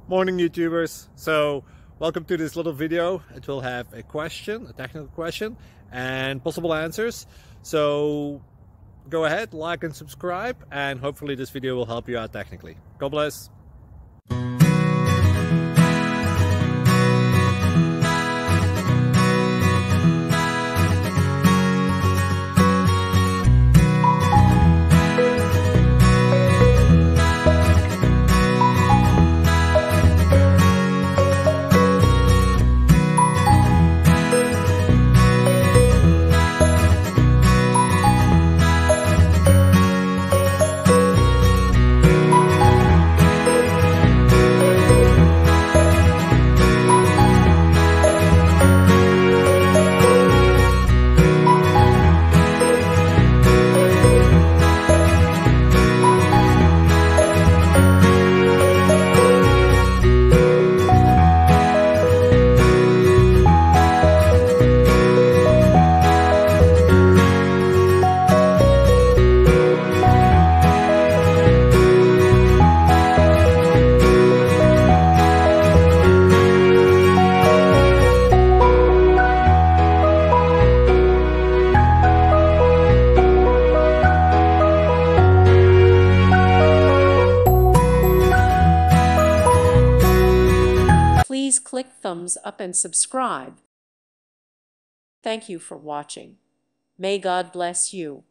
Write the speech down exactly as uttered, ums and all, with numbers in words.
Morning YouTubers. So welcome to this little video. It will have a question, a technical question, and possible answers. So go ahead, like and subscribe, and hopefully this video will help you out technically. God bless. Please click thumbs up and subscribe. Thank you for watching. May God bless you.